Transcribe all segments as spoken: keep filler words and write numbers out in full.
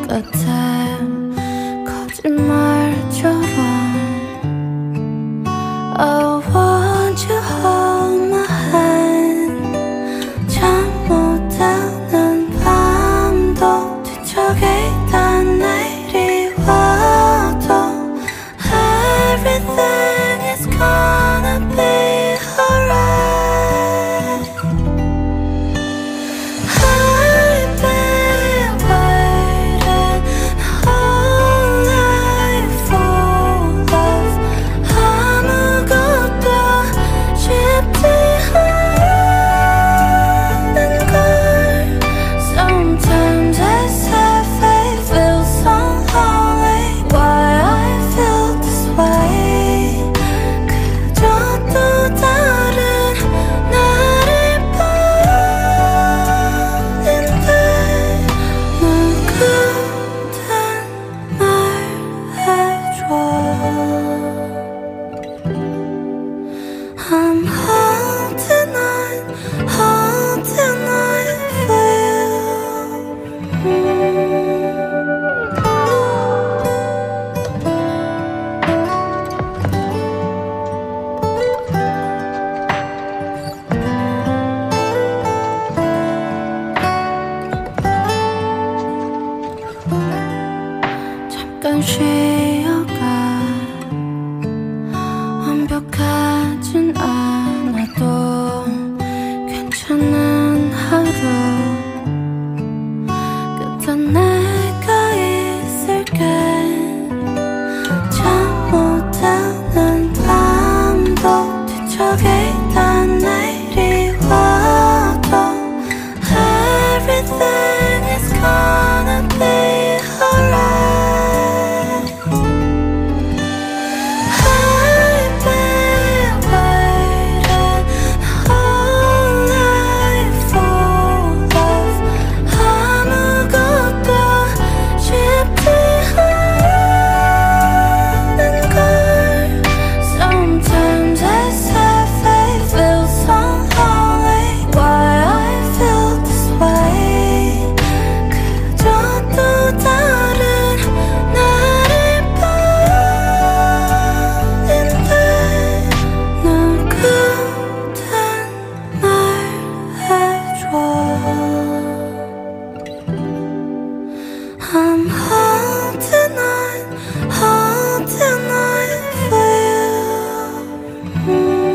같아 거짓말처럼. I want you hold my hand. 잠 못 드는 밤도 뒤척이던 내일이 와도 Everything is gonna be alright. I've been waiting whole life for love. 아무것도 쉽지 않은 걸. Sometimes I say faith feels so lonely. Why I feel this way. 그저 또 다른 날일 뿐인데 누구든 말해줘. I'm holding on, holding on for you. 잠깐 쉬어가. 완벽하진 않아도 괜찮은 하루. 끝엔 내가 있을게. 잠 못 드는 밤도 뒤척이던 내일이 와도 Everything is gonna be alright. I've been waiting whole life for love. 아무것도 쉽지 않은 걸. Sometimes I say faith feels so lonely. Why I feel this way. 그저 또 다른 날일 뿐인데 누구든 말해줘. I'm holding on, holding on for you.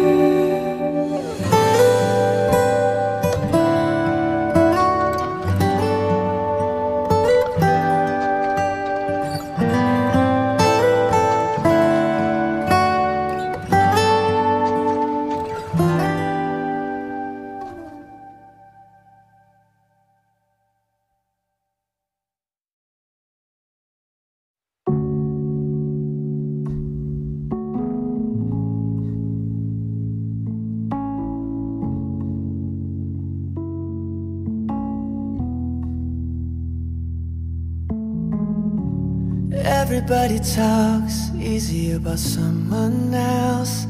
Everybody talks easy about someone else,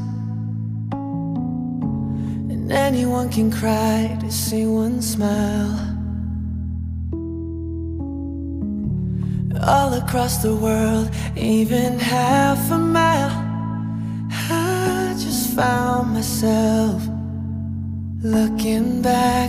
and anyone can cry to see one smile. All across the world, even half a mile, I just found myself looking back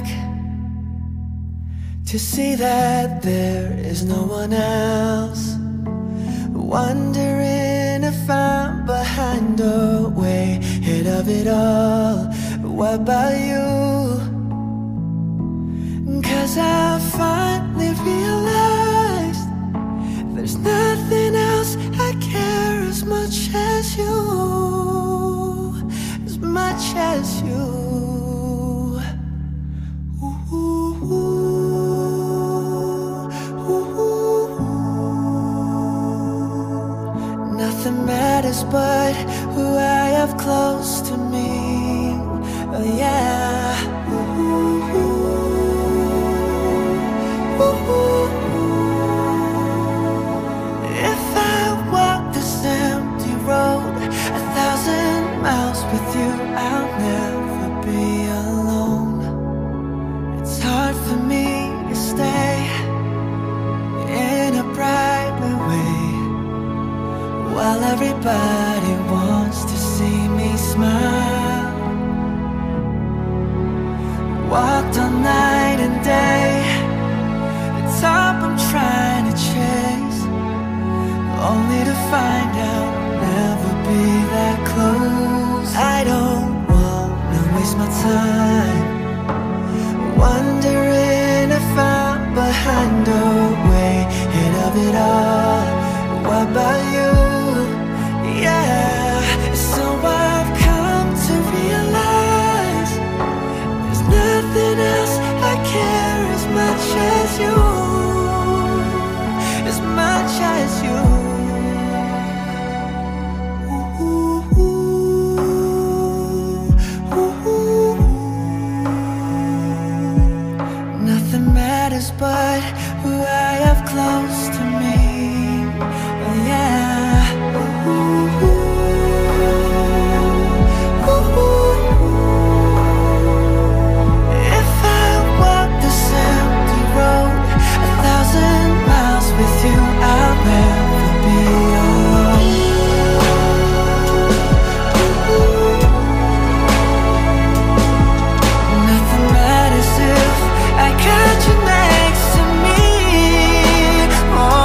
to see that there is no one else. Wondering if I'm behind or way ahead of it all. What about you? 'Cause I finally realized there's nothing else I care as much as you, as much as you. Nothing matters but who I have close to me. Oh yeah. Ooh, ooh, ooh, ooh. If I walk this empty road a thousand miles with you, I'll never be alone. It's hard for me to stay in a bright Everybody wants to see me smile. Walked all night and day, the top I'm trying to chase, only to find out I'll never be that close. I don't wanna waste my time wondering if I'm behind or way ahead of it all. What about you? Yeah, so I've come to realize there's nothing else I care as much as you, as much as you. Ooh, ooh, ooh, ooh. Nothing matters but who I have close to me. Oh yeah. Ooh, ooh. If I walk this empty road a thousand miles with you, I'll never be alone. Nothing matters if I got you next to me. Oh,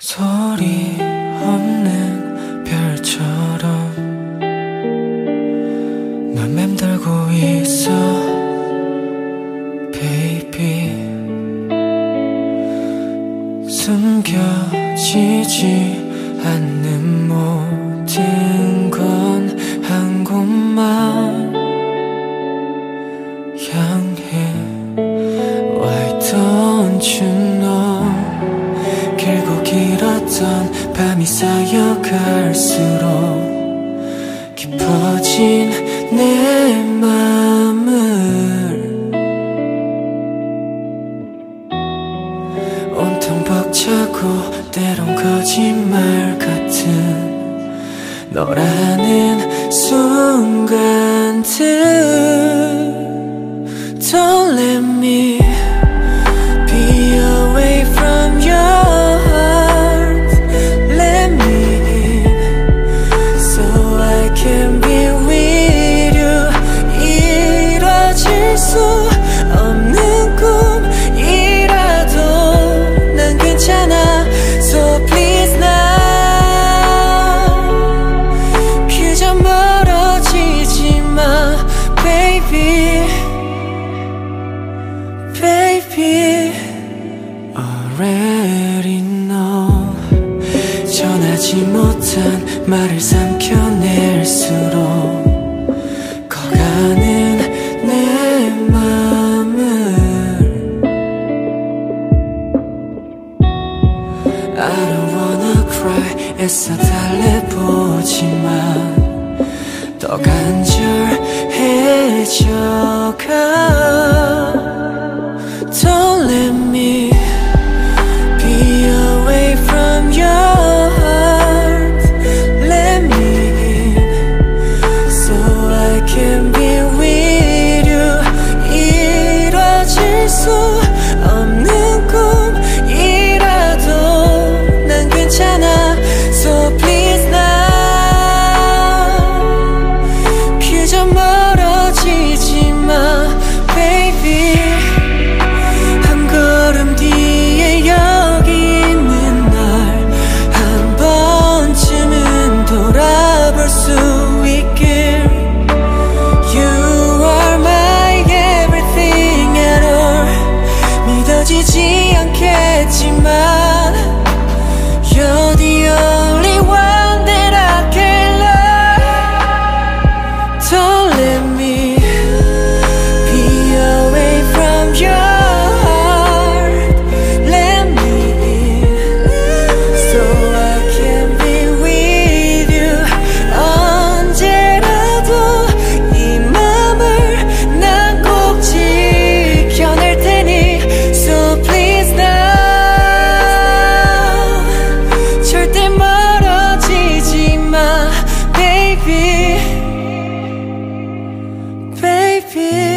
소리 없는 별처럼 난 맴돌고 있어 baby. 숨겨지지 않는 모든 건 한 곳만 향해. Why don't you know? 길고 길었던 밤이 쌓여갈수록 깊어진 내 맘을 온통 벅차고 때론 거짓말 같은 너라는 순간들. Don't let me be away from your heart. Let me in so I can be with you. 이뤄질 수 없는 꿈이라도 난 괜찮아. So please now 그저 멀어지지 마 baby. Baby, already know. 전하지 못한 말을 삼켜낼수록 커가는 내 맘을. I don't wanna cry 애써 달래보지만 더 간절해져가. Don't let me be away from your heart. Let me in so I can be with you. 이뤄질 수 없는 꿈이라도 난 괜찮아. So please now 그저 멀어지지 마 baby. 믿어지지 않겠지만 You're the only one that I can love. Don't let me be away from your heart. Let me in so I can be with you. 언제라도 이 맘을 난 꼭 지켜낼 테니. So please now 절대 멀어지지 마 baby. Baby